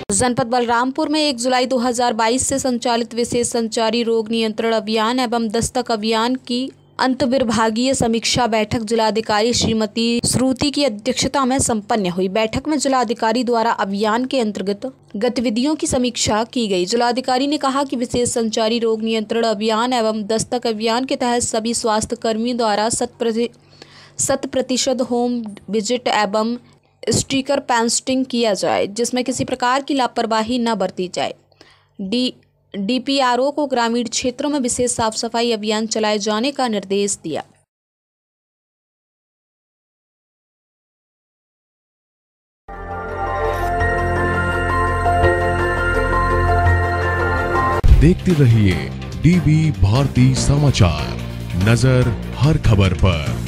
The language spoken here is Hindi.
जनपद बलरामपुर में 1 जुलाई 2022 से संचालित विशेष संचारी रोग नियंत्रण अभियान एवं दस्तक अभियान की अंतर्विभागीय समीक्षा बैठक जिलाधिकारी श्रीमती श्रुति की अध्यक्षता में संपन्न हुई। बैठक में जिलाधिकारी द्वारा अभियान के अंतर्गत गतिविधियों की समीक्षा की गई। जिलाधिकारी ने कहा कि विशेष संचारी रोग नियंत्रण अभियान एवं दस्तक अभियान के तहत सभी स्वास्थ्य कर्मियों द्वारा 100% होम विजिट एवं स्टिकर पेस्टिंग किया जाए, जिसमें किसी प्रकार की लापरवाही न बरती जाए। डीपीआरओ को ग्रामीण क्षेत्रों में विशेष साफ सफाई अभियान चलाए जाने का निर्देश दिया। देखते रहिए डीबी भारती समाचार, नजर हर खबर पर।